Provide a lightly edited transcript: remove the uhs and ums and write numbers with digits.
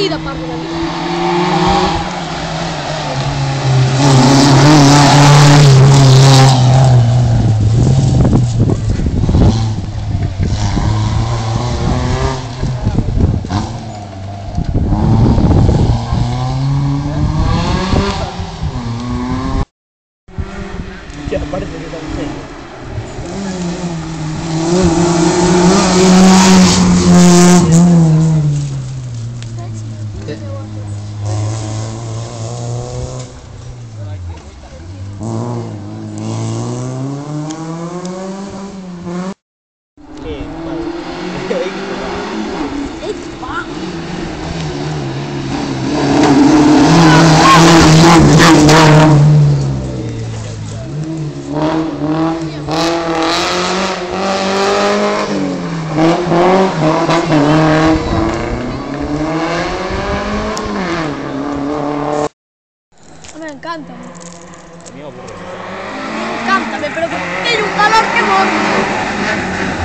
vida, parte de la vida. Ya parece que está en serio. Me encanta. A mí me aburre. Me encanta, pero tiene un calor que morro.